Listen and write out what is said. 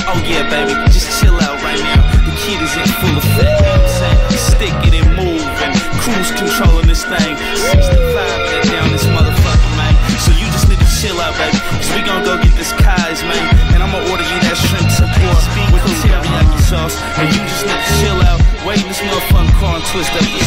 Oh yeah, baby, just chill out right now. The kid is in full effect, you know what I'm saying? Stick it and move and cruise controlling this thing. 65 of that down this motherfucker, man. So you just need to chill out, baby, cause we gon' go get this Kai's, man. And I'ma order you that shrimp tempura with the teriyaki sauce. And you just need to chill out, wait in this motherfucking car and twist up the